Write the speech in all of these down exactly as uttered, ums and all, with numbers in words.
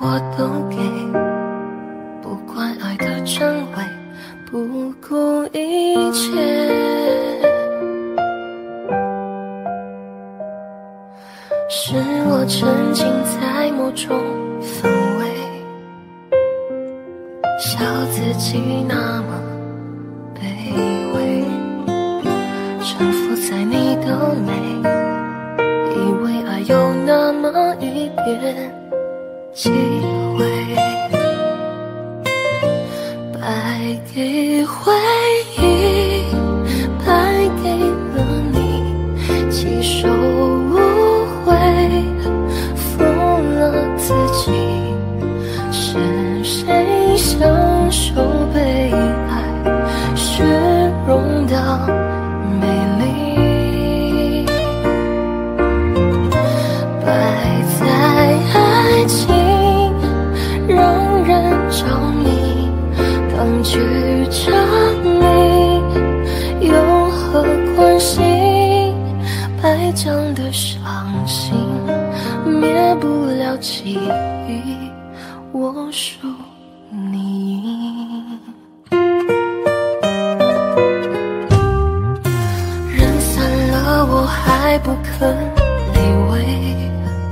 我都给，不管爱的真伪，不顾一切。是我沉浸在某种氛围，笑自己那么卑微，臣服在你的美，以为爱有那么一点机会，白给回忆，白给了你，几首无悔，负了自己。是谁享受被爱虚荣的美丽，摆在爱情让人着迷，当局者迷有何关系？白讲的伤心灭不了记忆，我属你。人散了我还不肯离位，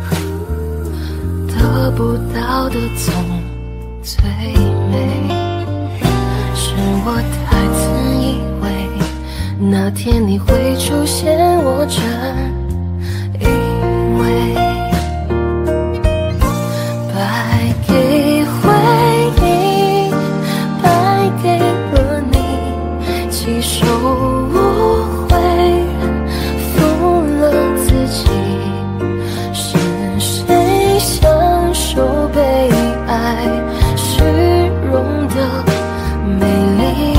得不到的总最美。是我太自以为那天你会出现，我真以为白给回忆，白给了你，几首无悔，负了自己。是谁享受被爱虚荣的美丽，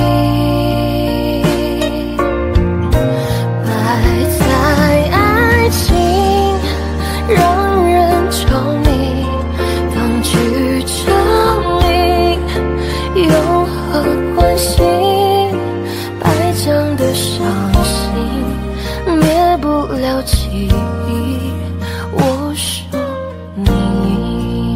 摆在爱情让人着迷，当局者迷有何关系？白讲的伤心灭不了记忆，我属你。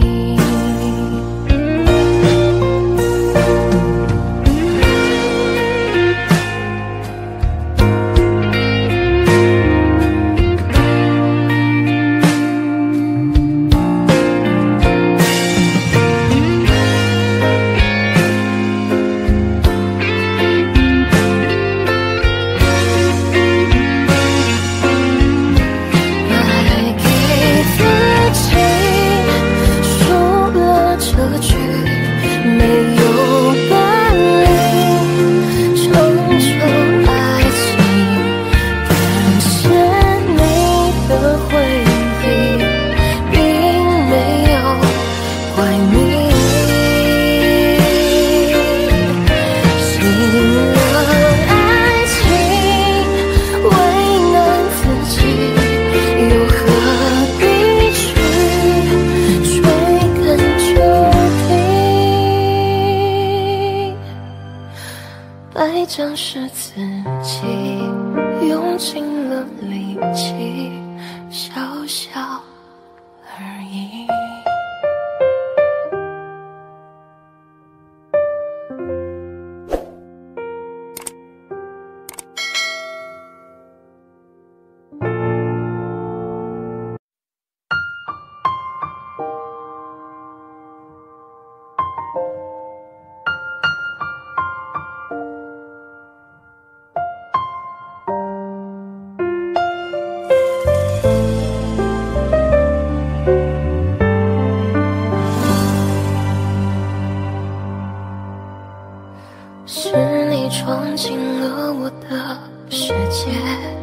白讲是自己用尽了力气，笑笑而已。是你闯进了我的世界，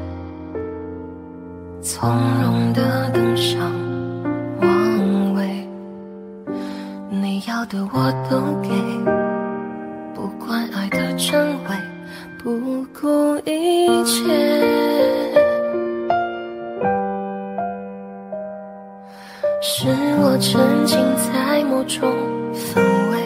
从容地登上王位，你要的我都给，不管爱的真伪，不顾一切。是我沉浸在某种氛围，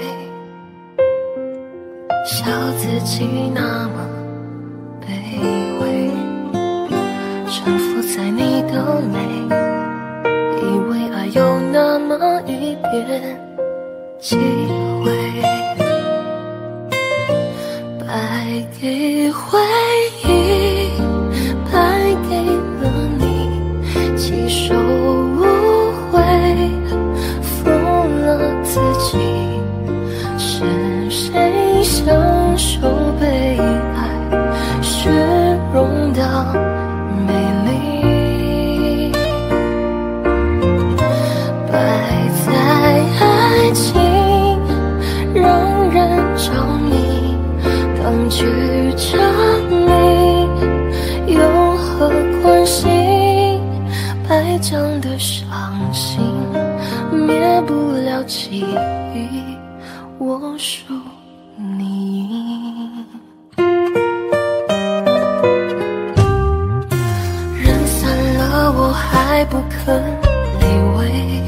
笑自己那么卑微，臣服在你的美，以为爱有那么一点机会，白给回忆，白给了你，弃守无悔，负了自己。是谁享受被爱虚荣的美丽？摆在爱情让人着迷，当局者迷，有何关系？白讲的伤心，灭不了记忆，我输你赢。人散了，我还不肯卑微，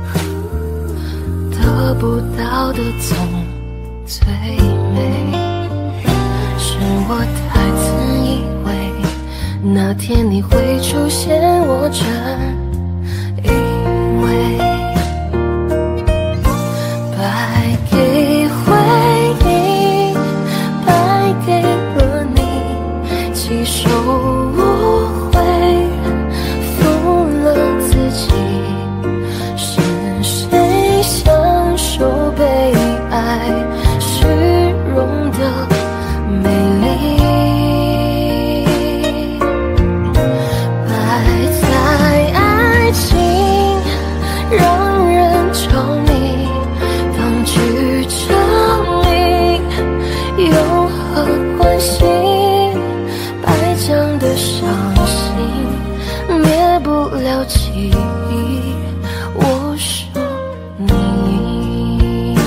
得不到的总最美。是我太自以为那天你会出现，我真以为白给回忆，白给了你，弃守无悔，负了自己。是谁享受被爱虚荣的美丽？摆在爱情让人着迷，当局者迷，有何关系？白讲的伤心，灭不了记忆，我输你赢。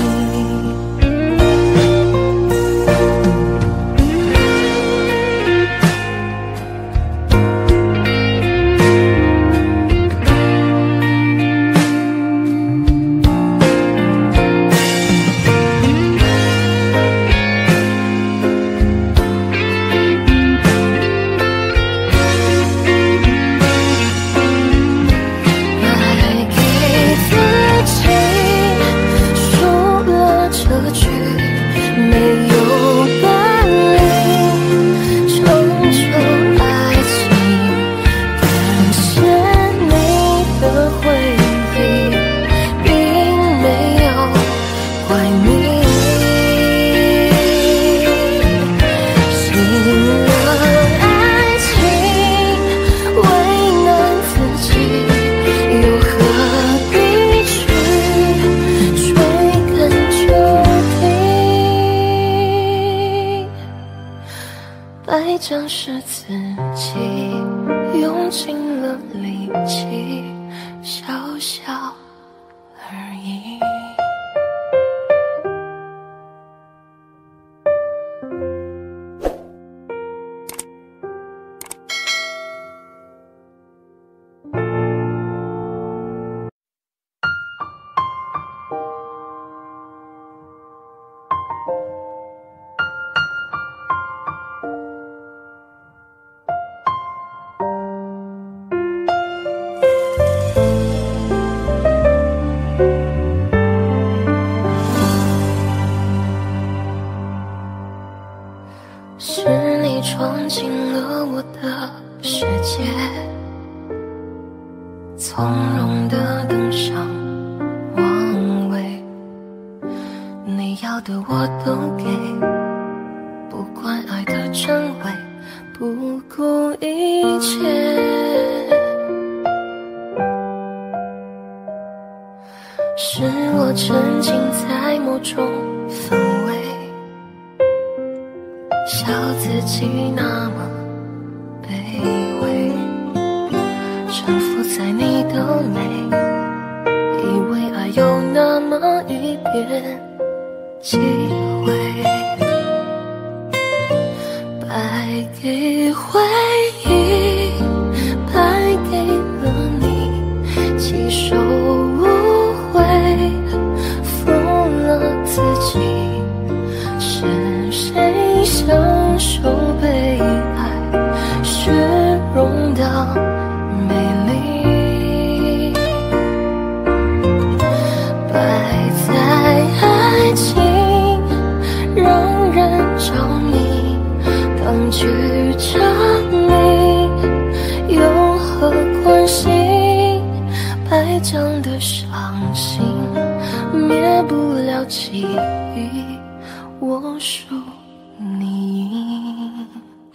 白讲是自己用尽了力气，笑笑而已。是你闯进了我的世界，从容地登上王位，你要的我都给，不管爱的真伪，不顾一切。是我沉浸在某种氛围，笑自己那么卑微，臣服在你的美，以为爱有那么一点机会，白给回忆，白给了你，弃守无悔，负了自己。是谁享受被爱虚荣的美丽？摆在将的伤心，灭不了记忆，我属你赢。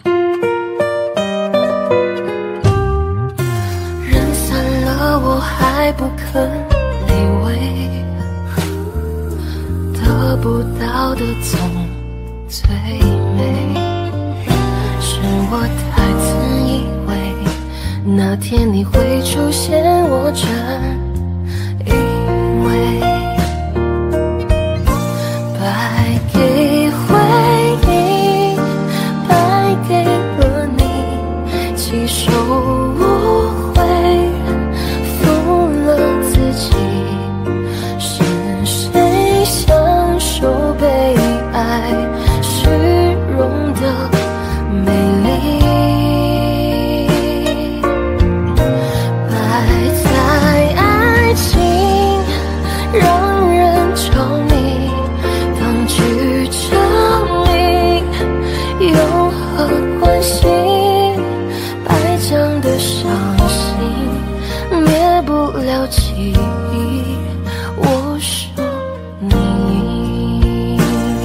人散了，我还不肯理会，得不到的总最美。是我太自以为那天你会出现，我真以为白给回忆，白给了你，弃守无悔，负了自己。是谁享受被爱虚荣的美丽？让人着迷，当局者迷，有何关系？白将的伤心，灭不了记忆，我属你。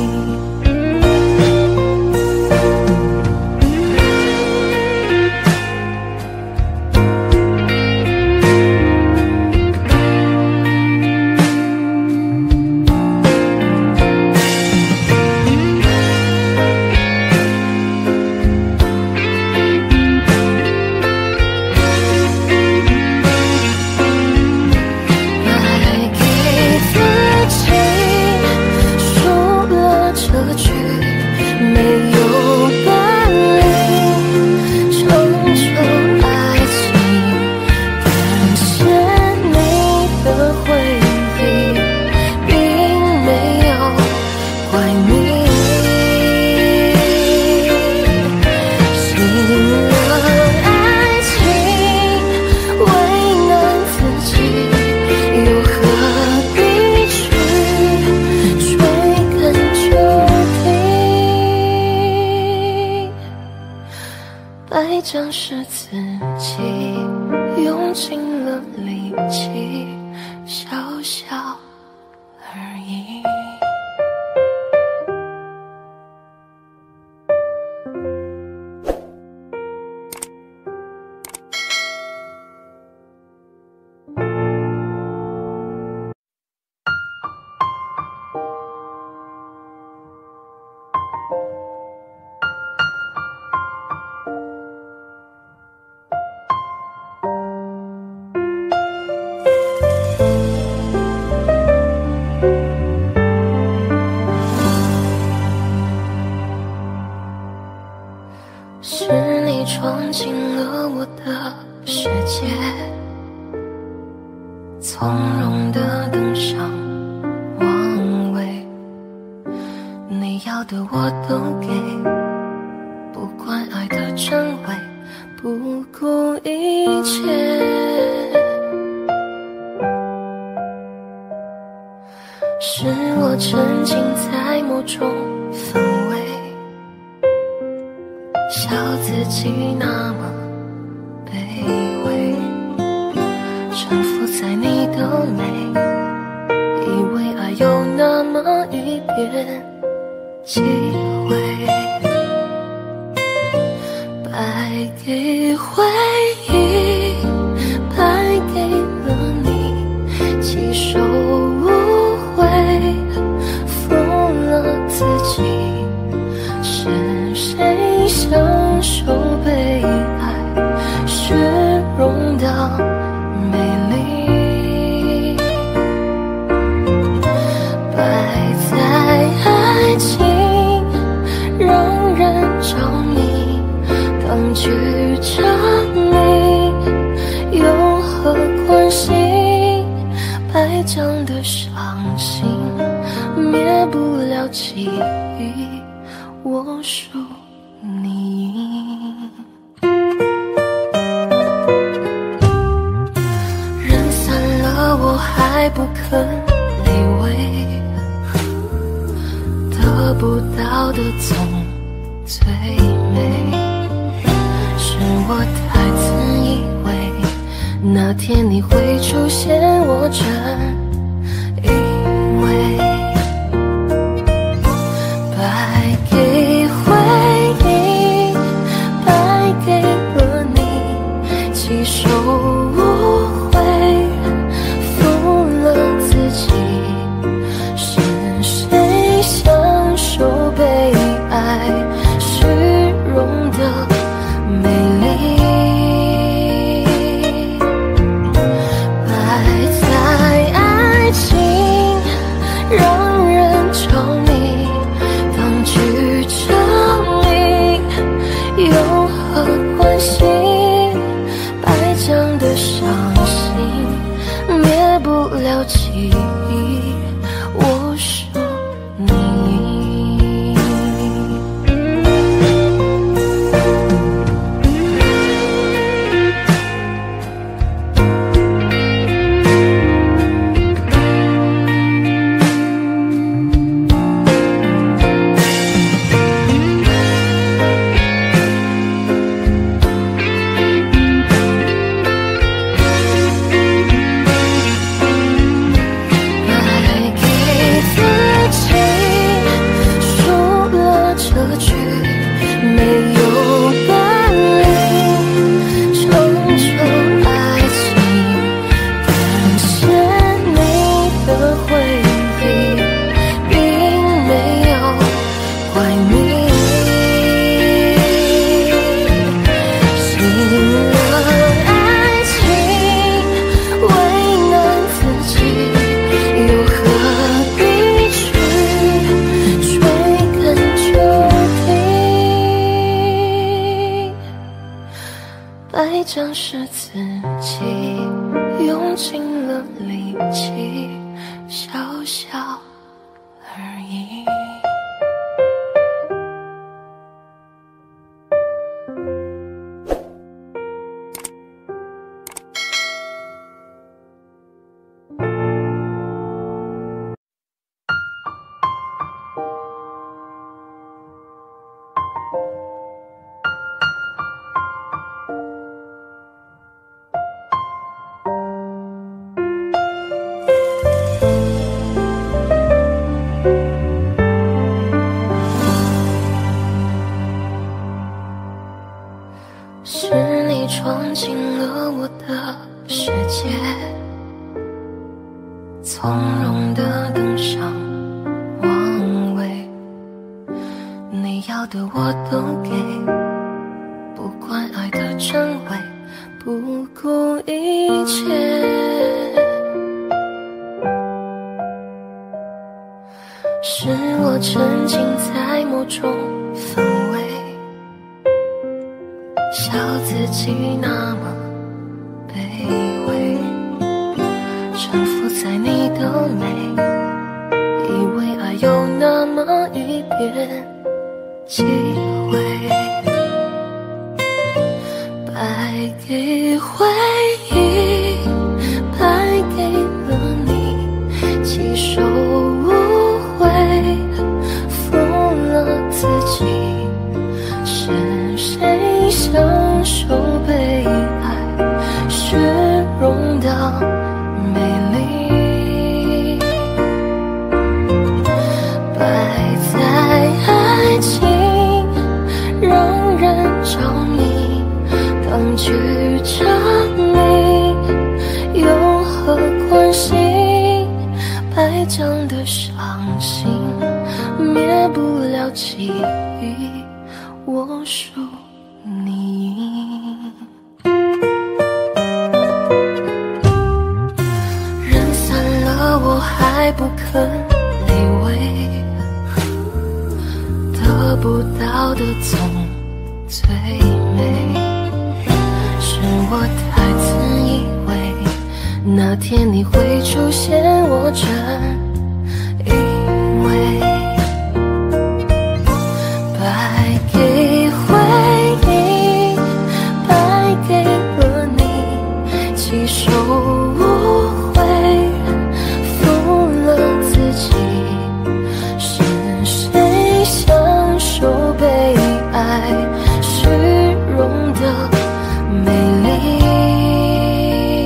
白将是自己用尽了力气，小小而已。是你闯进了我的世界，从容地登上王位，你要的我都给，不管爱的真伪，不顾一切。是我沉浸在某种氛围，笑自己那么卑微，臣服在你的美，以为爱有那么一点机会，白给回忆，白给了你，弃守无悔，负了自己。是谁享受被爱虚荣的美丽？摆在爱情让人着迷，当局者迷，有何关系？白将的伤心，灭不了记忆，我属你赢。人散了，我还不肯理会，得不到的总最美。是我太自以为那天你会出现，我真以为白给回忆，白给了你，几首误会，负了自己，是谁享受被爱虚荣的美丽？记忆，我属你。白将是自己用尽了力气，笑笑而已。是你闯进了我的世界，从容地登上王位，你要的我都给，不管爱的真伪，不顾一切。是我沉浸在某种氛围，笑自己那么卑微，臣服在你的美，以为爱有那么一点机会，白给回忆，白给了你，几首误会，负了自己，是谁享受被爱虚荣的美丽？摆在爱情让人着迷，当局者迷，有何关系？白讲的伤心，灭不了记忆，我属你。人散了，我还不肯离位，得不到的总最美。是我太自以为，那天你会出现，我真以为白给回忆，白给了你，几首误会，负了自己，是谁享受被爱虚荣的美丽？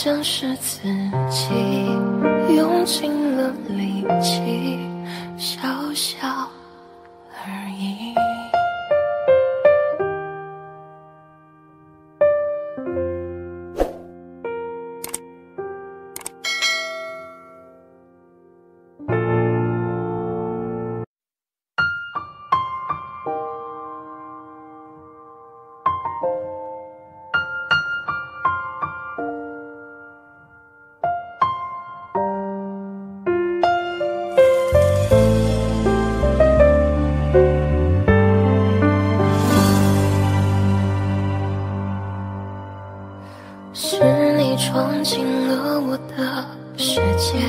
将是自己用尽了力气，笑笑而已。是你闯进了我的世界，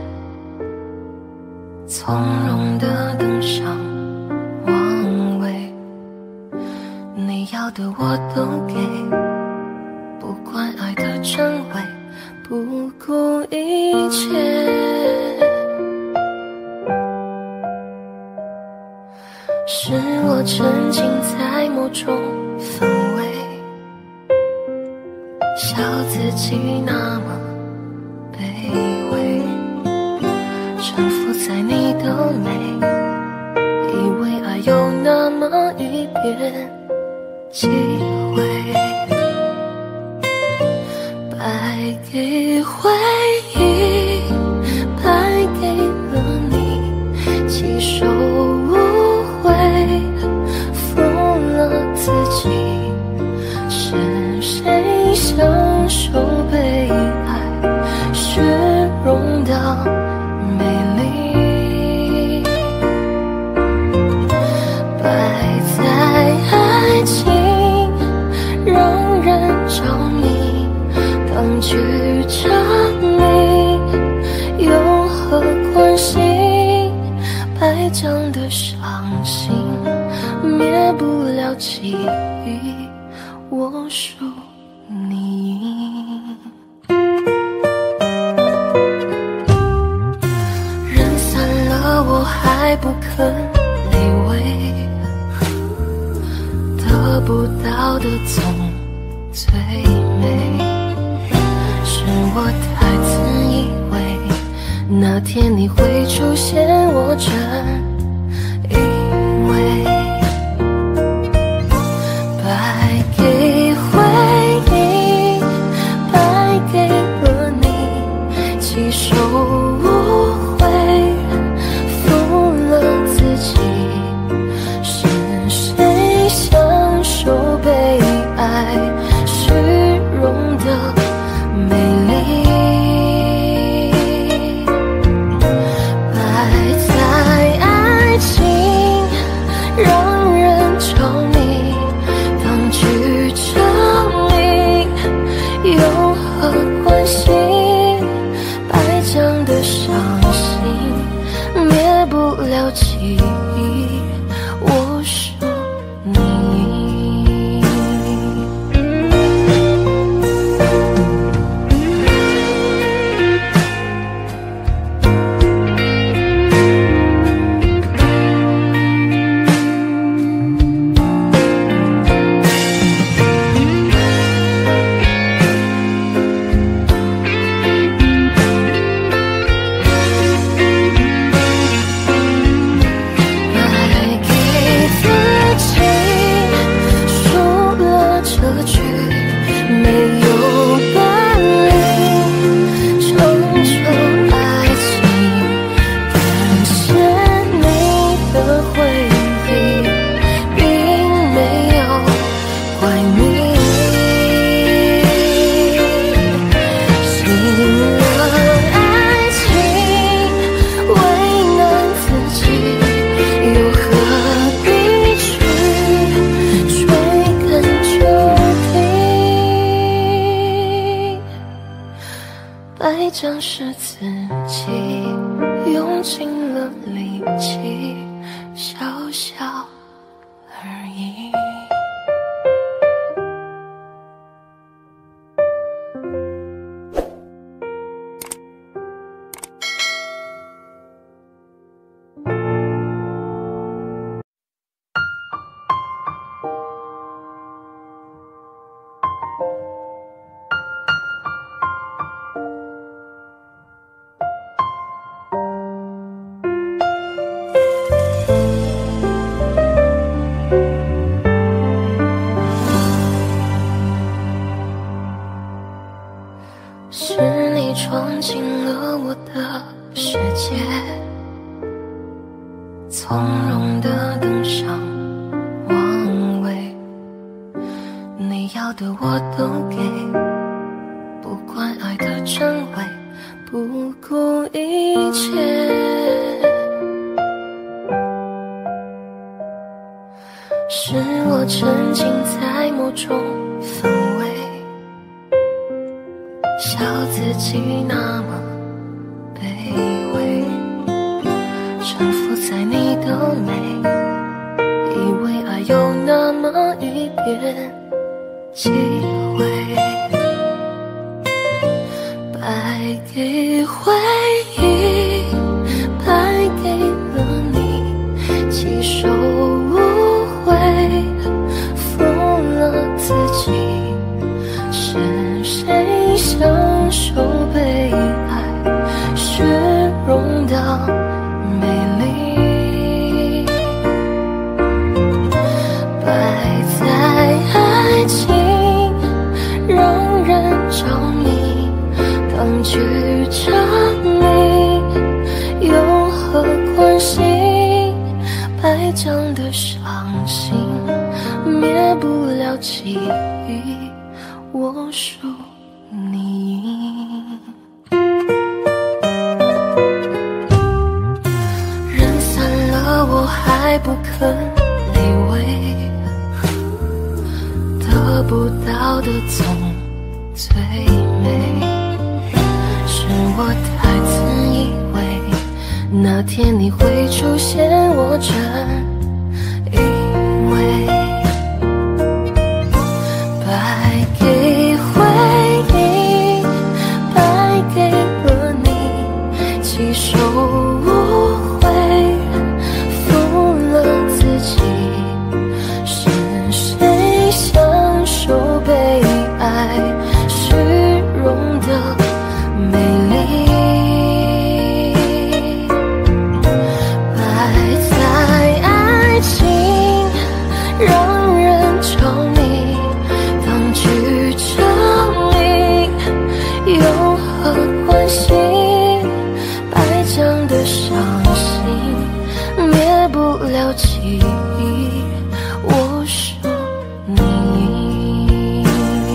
从容地登上王位，你要的我都给，不管爱的真伪，不顾一切。是我沉浸在某种氛围，笑自己那么卑微，臣服在你的美，以为爱有那么一点机会，败给回忆，败给了你，弃守无悔，负了自己。是谁享受被爱虚荣的美丽，败在爱情让人着迷，当局者迷有何关系？败将的伤心灭不了记忆，我输你赢。人散了我还不肯理会，得不到的总最美，是我太自以为那天你会出现，我真以为败给回忆，败给了你，弃守无悔，负了自己。是谁享受被爱虚荣的美丽，败在爱情让人着迷，当局者迷有何关系？败将的伤心灭不了记忆，我输你赢。败将是自己用尽了力气，笑笑而已。 闯进了我的世界，从容地登上王位，你要的我都给，不管爱的真伪，不顾一切。是我沉浸在某种氛围，笑自己那么卑微，臣服在你的美，以为爱有那么一点机会，败给回忆，败给了你，弃守无悔，负了自己。是谁享受被爱虚荣的美丽，败在爱情让人着迷，当局者迷有何关系？败将的伤心灭不了记忆，我输你赢。人散了我还不肯理会，得不到的总最美，是我太自以为那天你会出现，我真以为败给回忆，败给了你，弃守无悔，负了自己。是谁享受被爱虚荣的美丽，败在爱情让人着迷，当局者迷有何关系？败将的伤心灭不了记忆，我输你赢。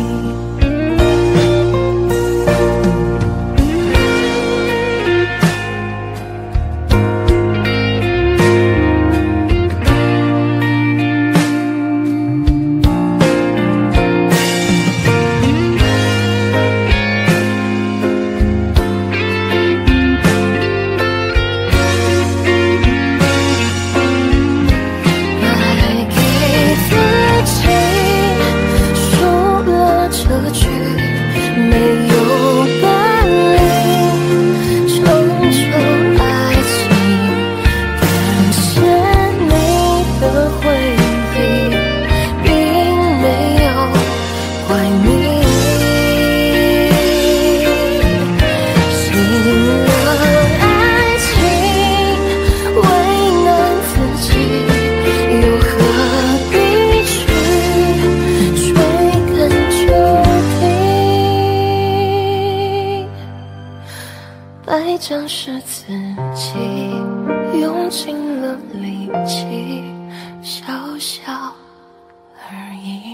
败将是自己用尽了力气，笑笑而已。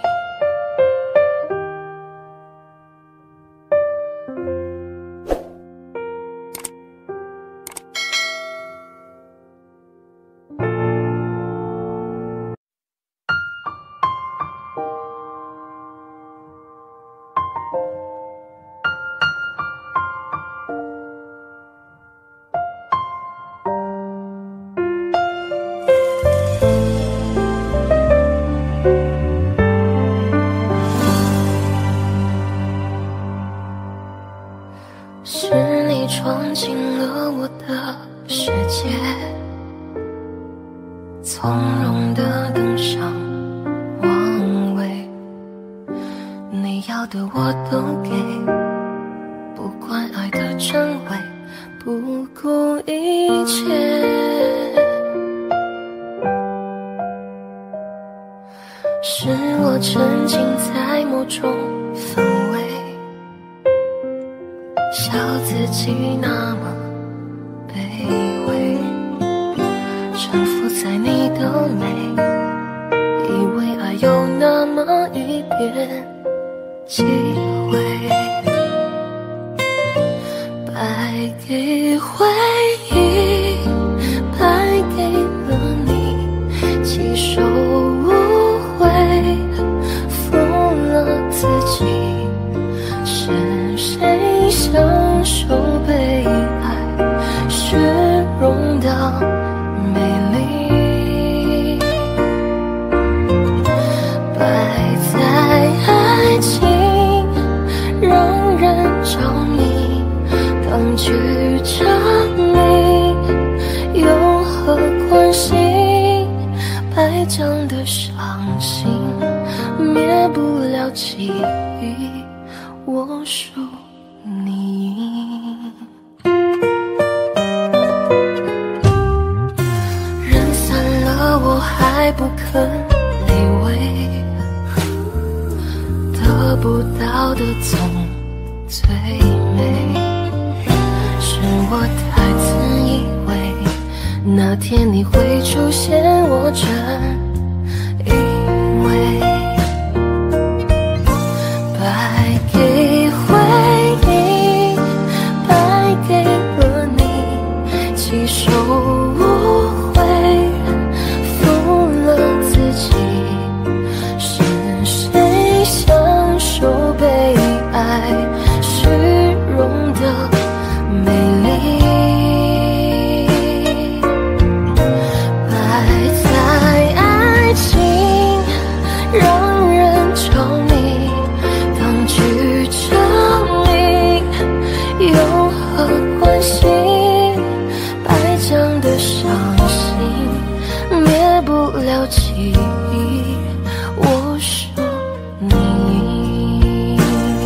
是你闯进了我的世界，从容地登上王位，你要的我都给，不管爱的真伪，不顾一切。是我沉浸在某种氛围， 笑自己那么卑微，臣服在你的美，以为爱有那么一点机会，败给回忆，败给了你，弃守无悔，负了自己。是谁享受被爱虚荣的美丽，败在爱情让人着迷，当局者迷有何关系？败将的伤心灭不了记忆，我输你赢。人散了我还不肯离位，得不到的总最美，是我太自以为那天你会出现，我真以为败给回忆，败给了你，弃守无悔，负了自己。是谁享受被爱虚荣的美丽？败在爱情让人着迷，当局者迷有何关系？败将的伤心灭不了记忆，我输你赢。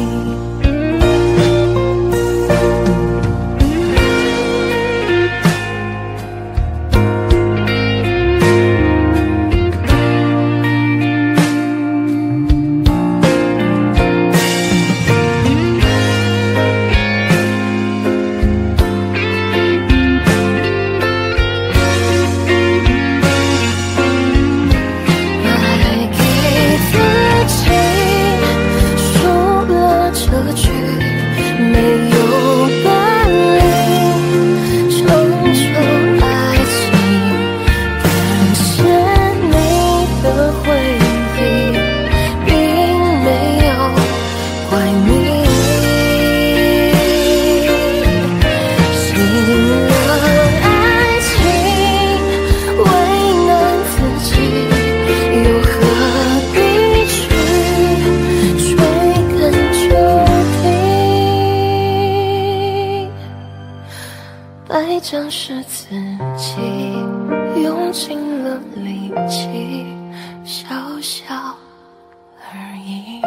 败将是自己用尽了力气，小小而已。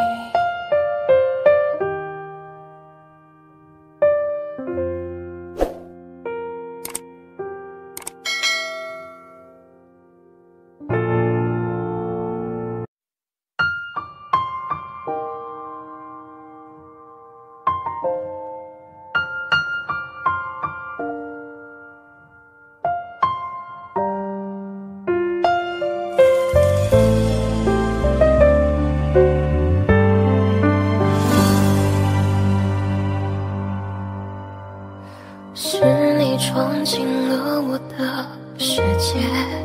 是你闯进了我的世界，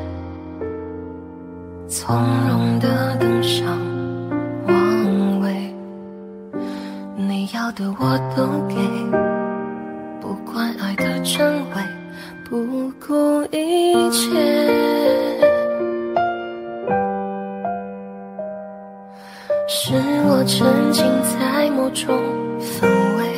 从容地登上王位，你要的我都给，不管爱的真伪，不顾一切。是我沉浸在某种氛围，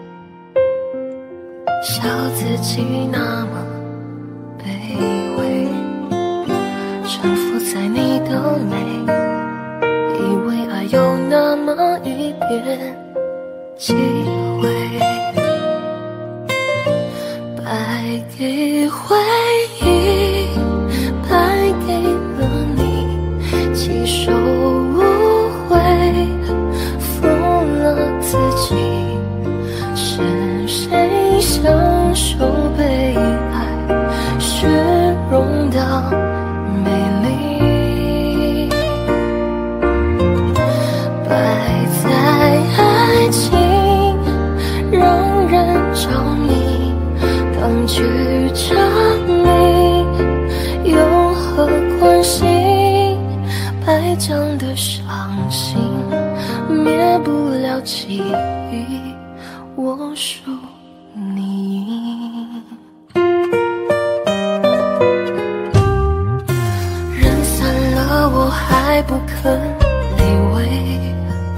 笑自己那么卑微，臣服在你的美，以为爱有那么一点机会，败给回忆，败给了你，弃守无悔，负了自己。是属你。人散了，我还不肯理会，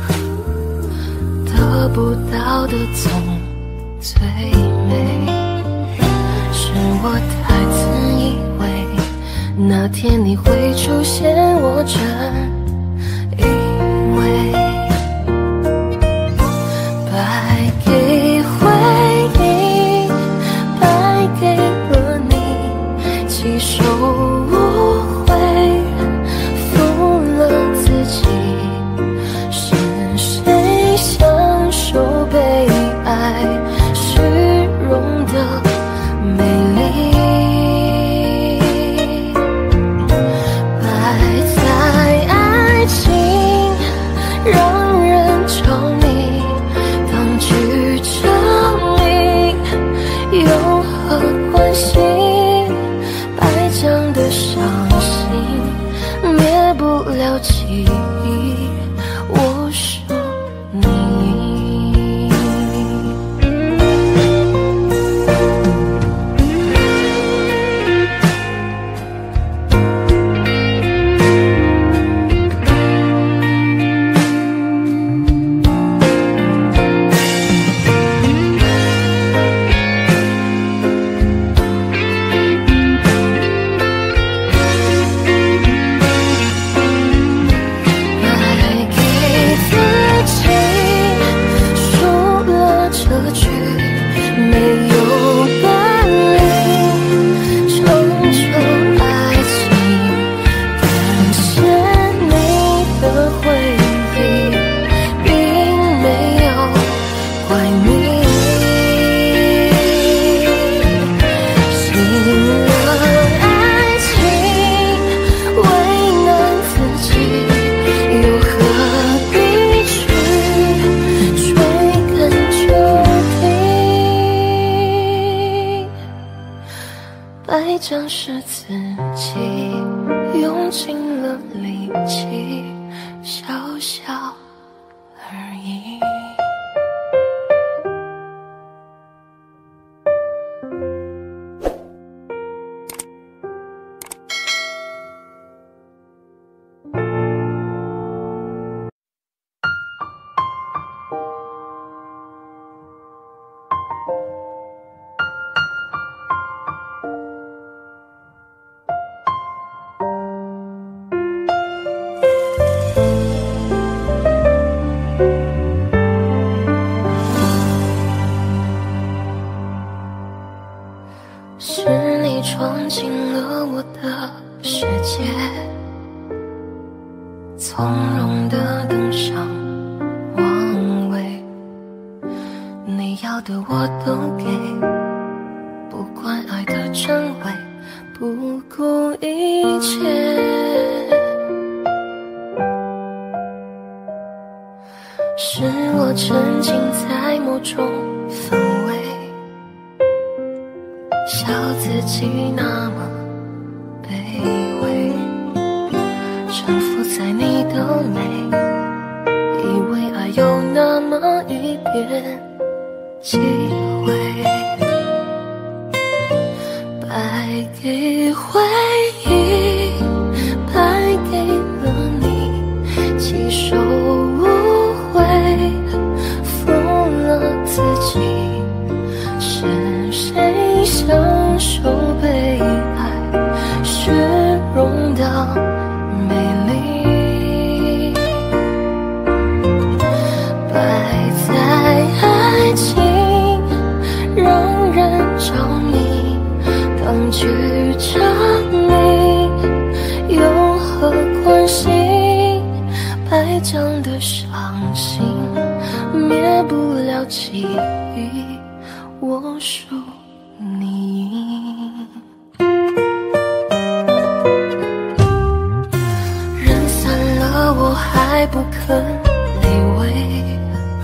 得不到的总最美。是我太自以为，那天你会出现，我真以为白给回忆，白给了你，弃守无悔，负了自己。是谁享受被爱虚荣的美丽？摆在爱情让人着迷，当局者迷，有何关系？白讲的伤心，灭不了记忆，我属你。白讲是自己用尽了力气，笑笑而已。是你闯进了我的世界，从容地登上王位，你要的我都给，不管爱的真伪，不顾一切。是我沉浸在某种氛围，笑自己那么卑微，臣服在你的美，以为爱有那么一点机会，白给回忆，白给了你，弃守无悔，负了自己。是谁享受被爱虚荣的美丽？摆在爱情让人着迷，当局者迷，有何关系？白讲的伤心，灭不了记忆，我属你。人散了，我还不肯理会，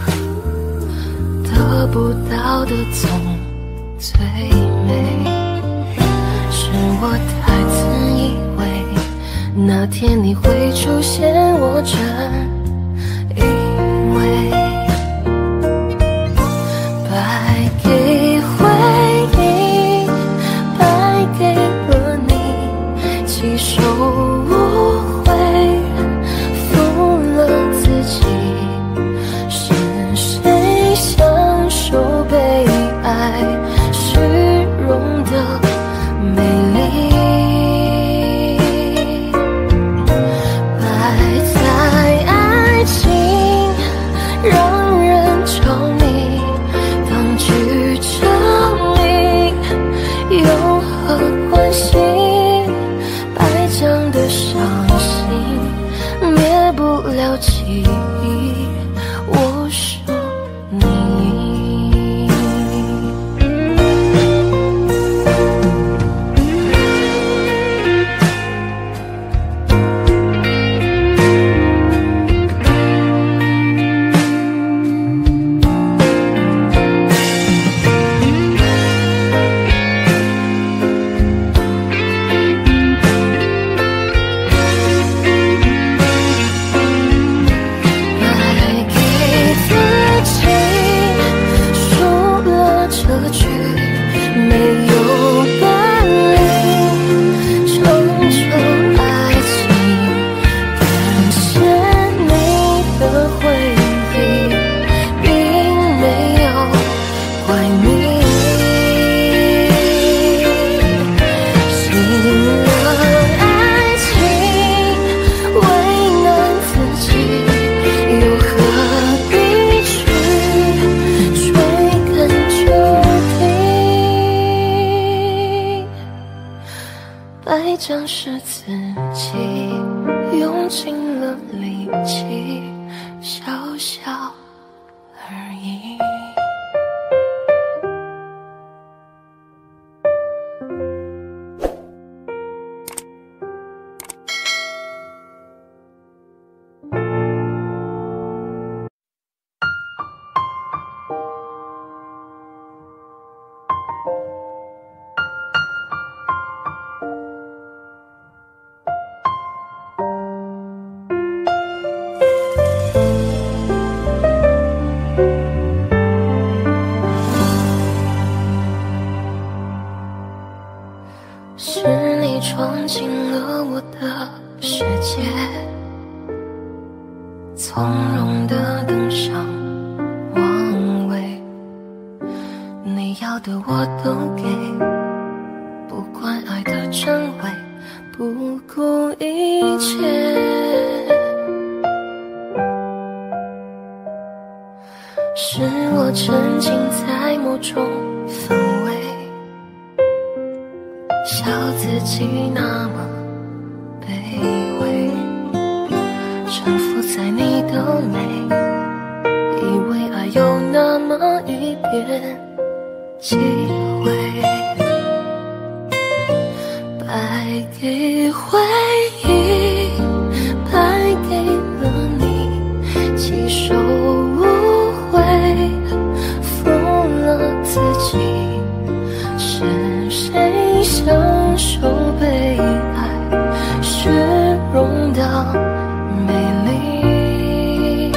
得不到的总最美。是我太自以为，那天你会出现，我真以为白歌曲，没有伴侣，成就爱情。感谢你的回忆，并没有怪你。信了爱情，为难自己，又何必去追根究底？白将是自己用尽了力气，笑笑而已。是你闯进了我的世界，从容地登上王位，你要的我都给，不管爱的真伪，不顾一切。是我沉浸在某种氛围，笑自己那么卑微，臣服在你的美，以为爱有那么一点机会，白给回忆，白给了你，弃守无悔，负了自己。是谁享受被爱虚荣的美丽？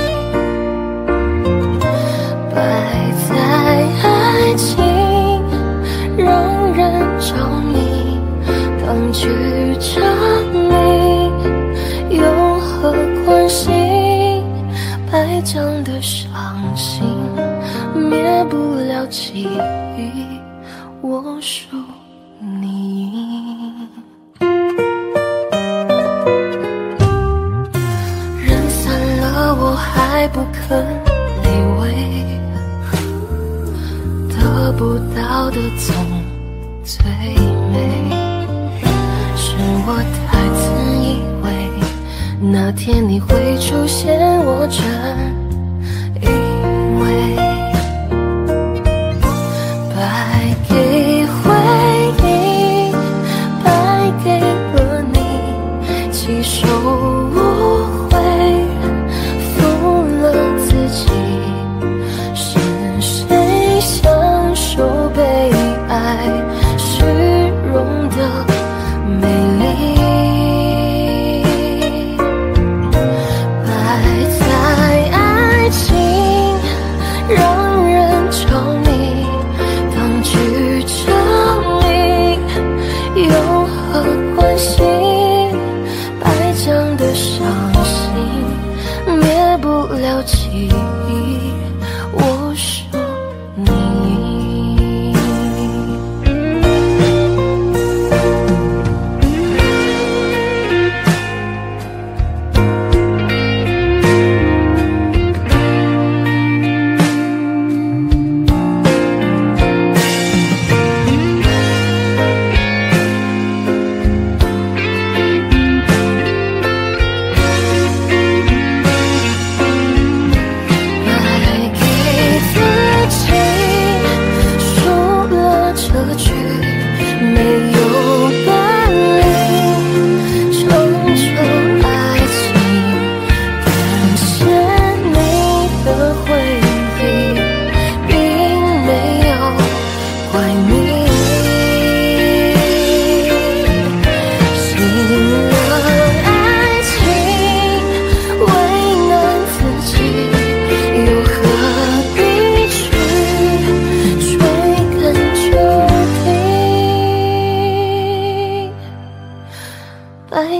摆在爱情让人着迷，当局者迷，有何关系？白讲的伤心，灭不了记忆，我输你赢。人散了，我还不肯理会，得不到的总最美。是我太自以为，那天你会出现，我真以为。白给回忆，白给了你，弃守无悔，负了自己。是谁享受被爱虚荣的美丽？摆在爱情让人着迷，当局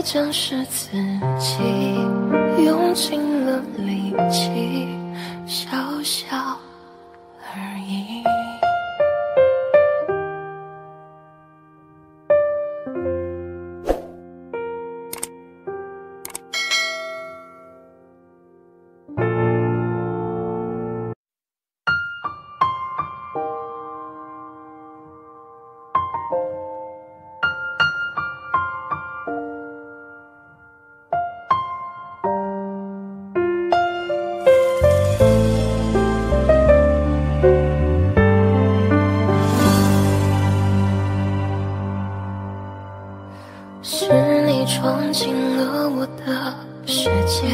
将是自己用尽了力气，小小而已。是你闯进了我的世界，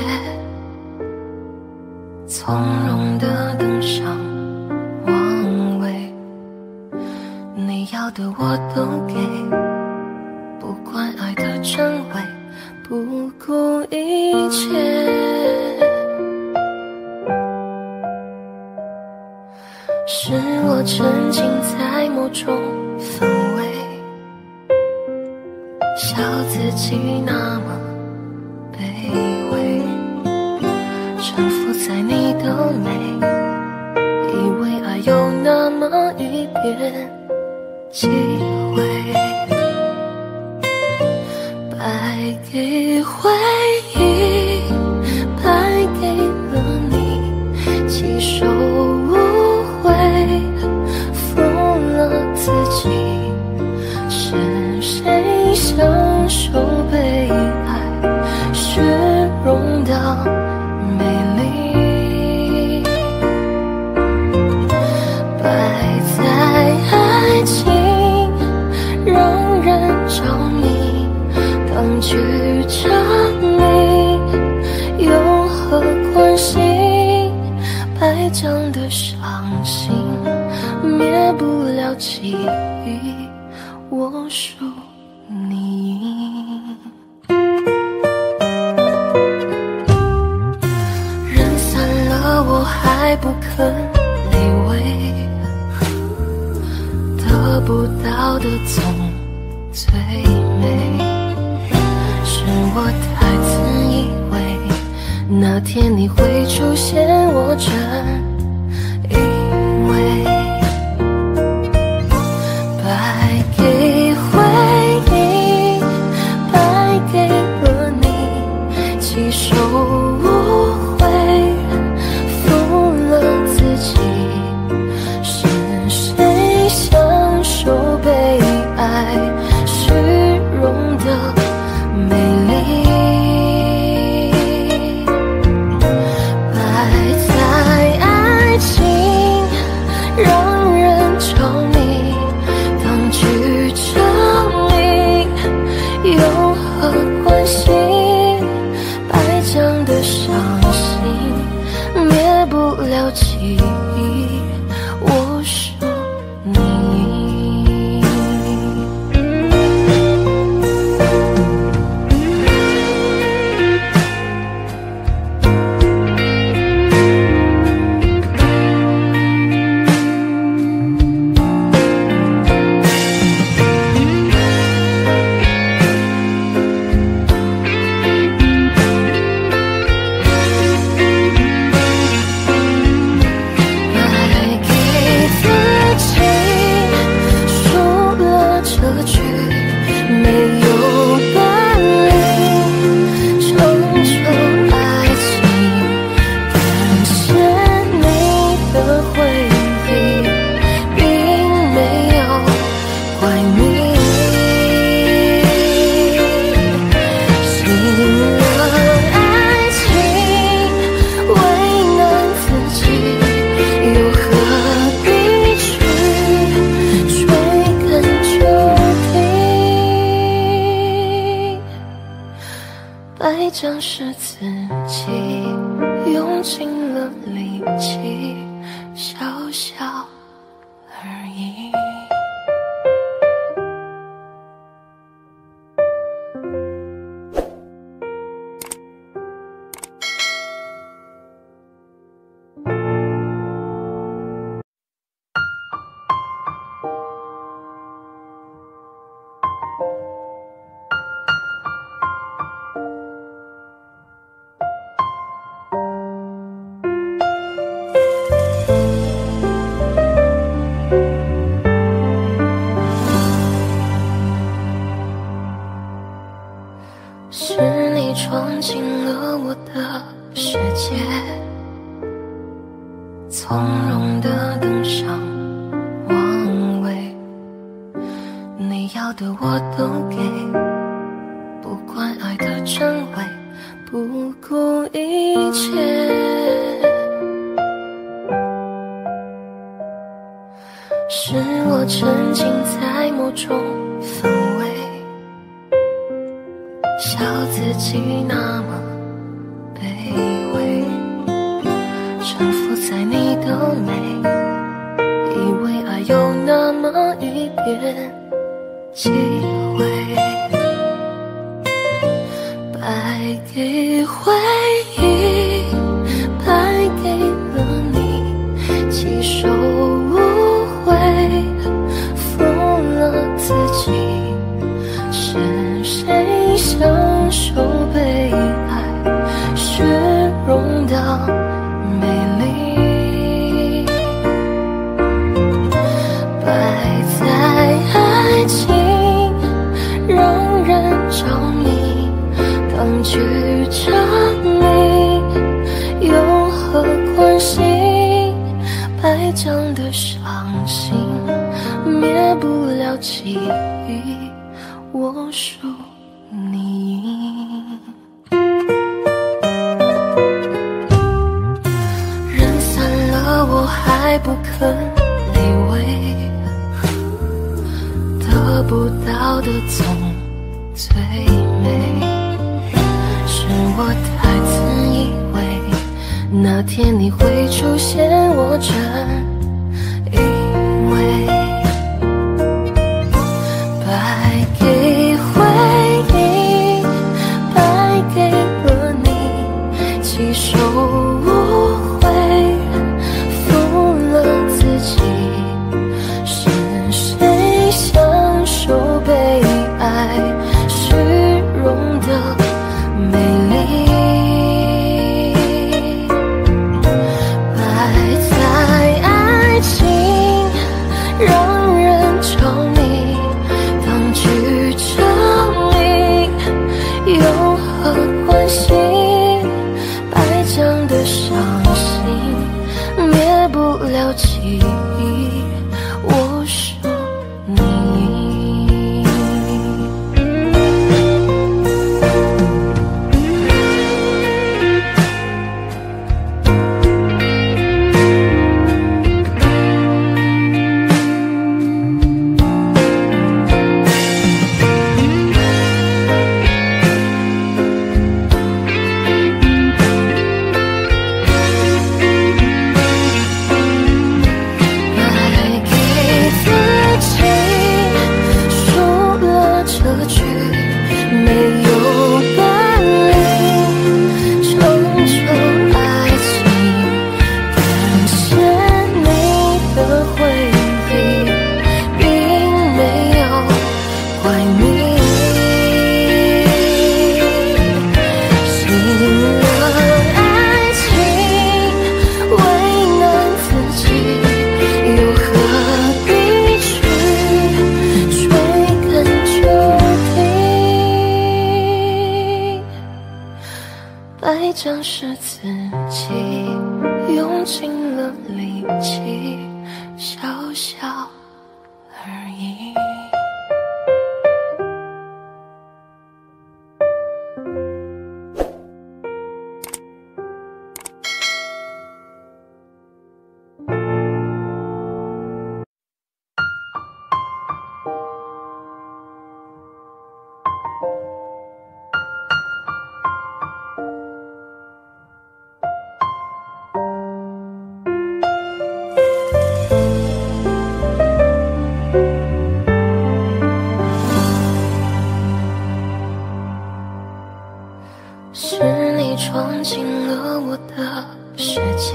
从容地登上王位，你要的我都给，不管爱的真伪，不顾一切。是我沉浸在某种氛围，笑自己那么卑微，臣服在你的美，以为爱有那么一点机会，败给回忆，败给了你，弃守无悔，疯了自己。是谁享受被爱虚荣的美丽，败在爱情让人着迷，当局者迷有何关系？败将的伤心灭不了记忆，我输你赢。人散了我还不肯理会，得不到的总最美，是我太自以为那天你会出现，我真以为败给回忆，败给了你，弃守无悔，负了自己。是谁享受被爱虚荣的美丽，败在爱情让人着迷，当局者迷有何关系？败将的伤心灭不了记忆，我输你赢。败将是自己用尽了力气，小小而已。 要的我都给，不管爱的真伪，不顾一切。是我沉浸在某种氛围，笑自己那么卑微，臣服在你的美，以为爱有那么一点机会，白给回忆，白给了你，弃守无悔，负了自己，是谁享受被爱虚荣的美丽，摆在爱情让人着迷，当局者迷，有何关系？白讲的伤心，灭不了记忆，我输你赢。人散了，我还不肯理会，得不到的总最美，是我太自以为那天你会出现，我真以为白给回忆，白给了你，弃守无悔，负了自己，是谁享受被爱虚荣的美丽，摆在爱情让人着迷，当局者迷，有何关系？白讲的伤心，灭不了记忆，我输你赢。白讲是自己用尽了力气，笑笑而已。是你闯进了我的世界，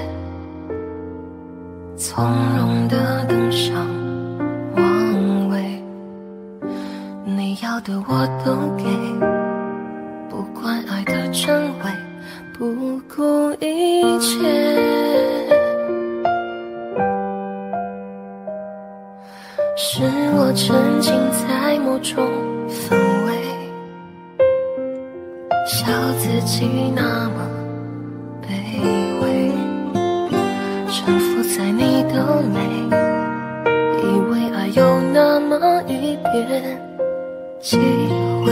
从容地登上王位，你要的我都给，不管爱的真伪，不顾一切。是我沉浸在某种氛围，笑自己那么卑微，臣服在你的美，以为爱有那么一点机会，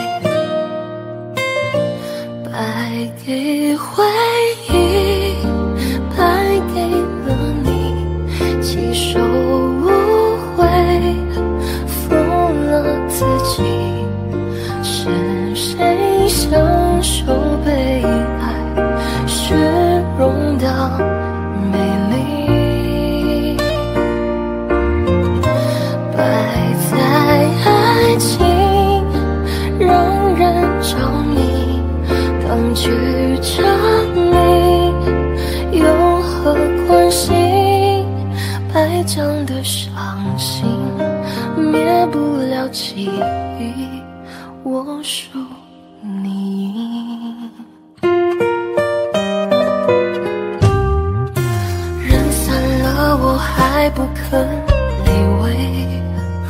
败给回忆，败给了你，弃守无悔，负了自己。是谁享受被爱虚荣的美丽？败在爱情让人着迷，当局者迷，有何关系？败将的伤心灭不了记忆，我输你赢。人散了我还不肯离位，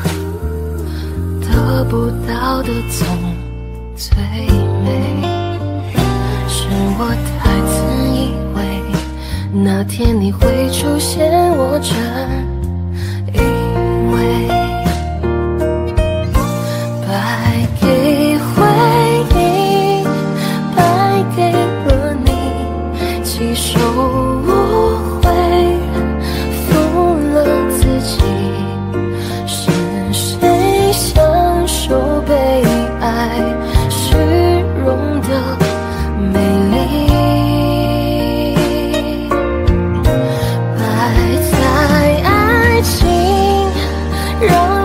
得不到的总最美。是我太自以为那天你会出现，我真以为败给回忆，败给了你，弃守无悔，负了自己。是谁享受被爱虚荣的美丽？败在爱情让